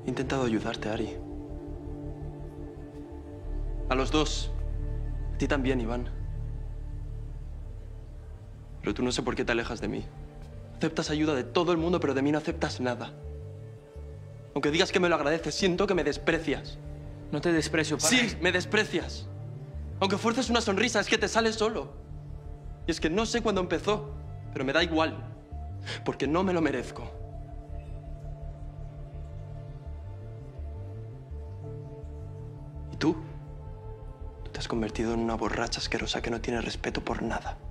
He intentado ayudarte, Ari. A los dos. A ti también, Iván. Pero tú no sé por qué te alejas de mí. Aceptas ayuda de todo el mundo, pero de mí no aceptas nada. Aunque digas que me lo agradeces, siento que me desprecias. No te desprecio, para. Sí, me desprecias. Aunque fuerces una sonrisa, es que te sale solo. Y es que no sé cuándo empezó, pero me da igual. Porque no me lo merezco. ¿Y tú? Tú te has convertido en una borracha asquerosa que no tiene respeto por nada.